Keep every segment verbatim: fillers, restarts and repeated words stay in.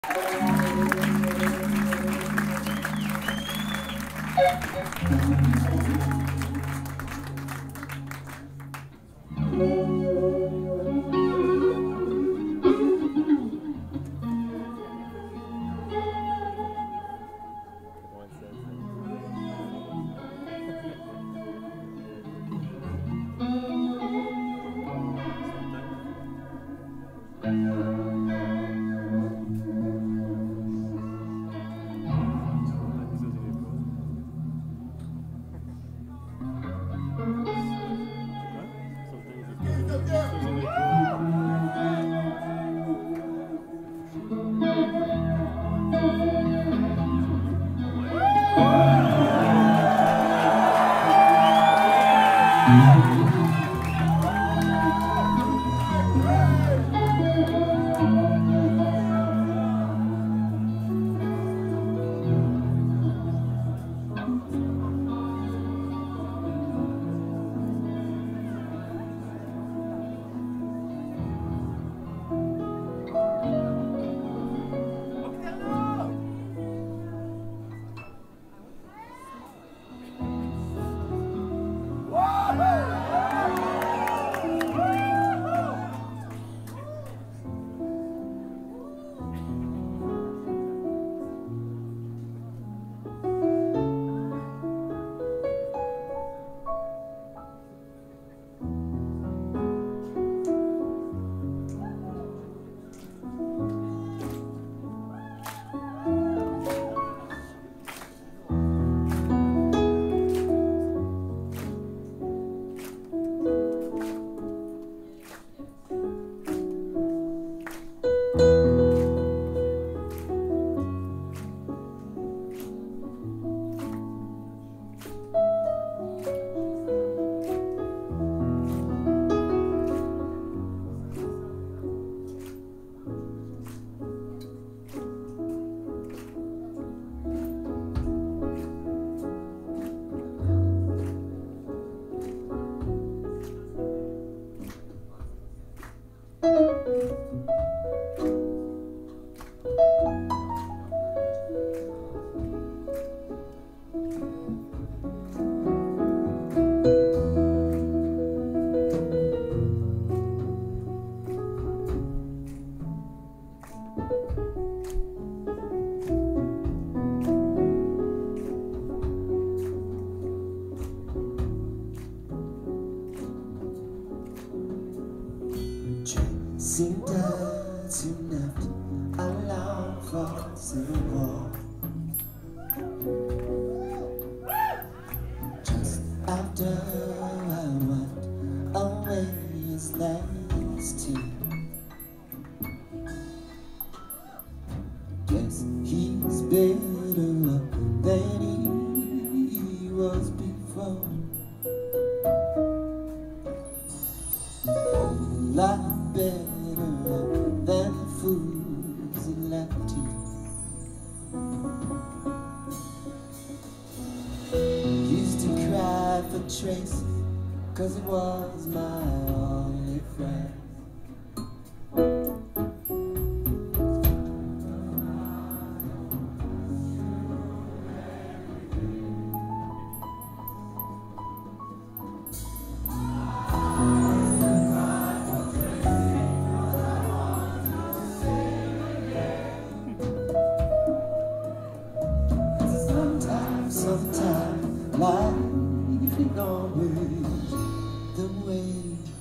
Chasing dirty night, I long for civil war. Just after I went away his last year, guess he's better off than he was before. A lot better off than the fools he left you. Used to cry for Tracy, cause he was my only friend. Sometimes life ain't always the way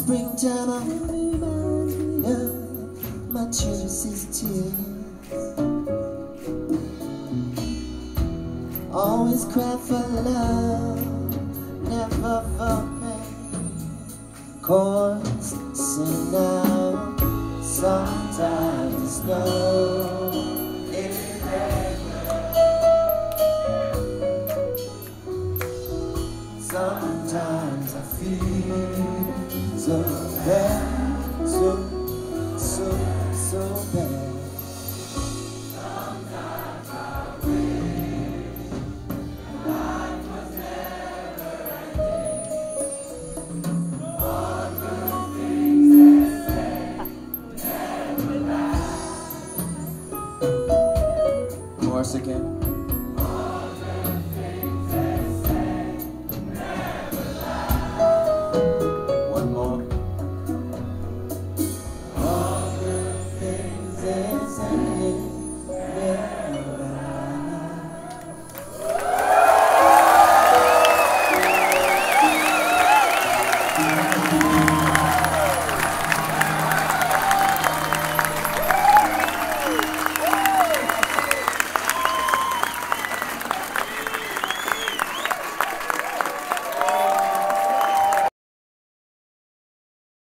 springtime only reminds me of my choicest tears. Always cry for love, never for pain. Chords sing out, sometimes the snow is heavy. Sometimes I feel so bad, so, so, so bad.